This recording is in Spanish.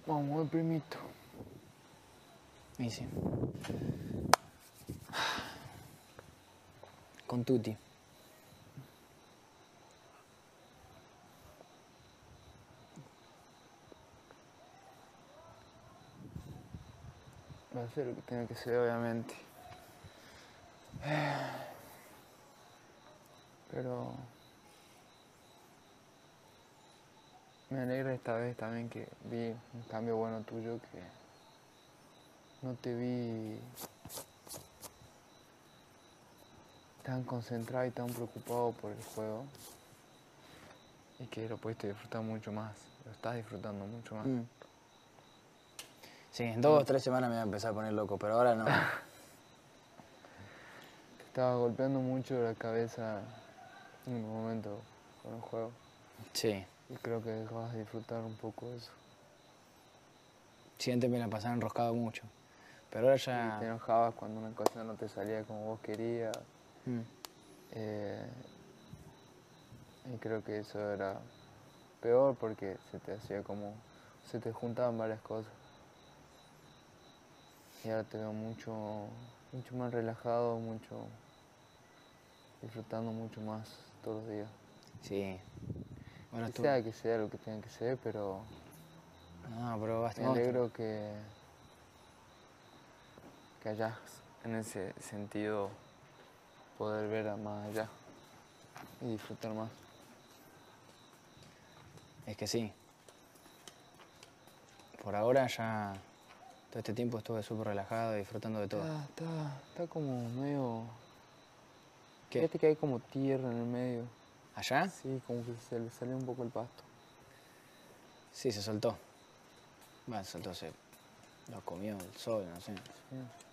Vamos, el primito. Y sí. Con Tuti. Va a ser lo que tiene que ser, obviamente. Pero me alegra esta vez también que vi un cambio bueno tuyo, que no te vi tan concentrado y tan preocupado por el juego y que lo pudiste disfrutar mucho más, lo estás disfrutando mucho más. Sí, en 2 o 3 semanas me voy a empezar a poner loco, pero ahora no. Te estaba golpeando mucho la cabeza en un momento con el juego Sí. y creo que vas a disfrutar un poco de eso. Sí, antes me la pasaba enroscado mucho, pero ahora ya... Y te enojabas cuando una cosa no te salía como vos querías. Y creo que eso era peor porque se te hacía como... se te juntaban varias cosas. Y ahora te veo mucho más relajado, disfrutando mucho más todos los días. Sí. Bueno, Que sea lo que tenga que ser, pero no, pero basta. me alegro que hayas en ese sentido poder ver a más allá y disfrutar más. Es que sí. Por ahora ya... Todo este tiempo estuve súper relajado, disfrutando de todo. Está como medio... ¿Qué? Fíjate que hay como tierra en el medio. ¿Allá? Sí, como que se le salió un poco el pasto. Sí, se soltó. Bueno, se soltó, se lo comió el sol, no sé. Sí.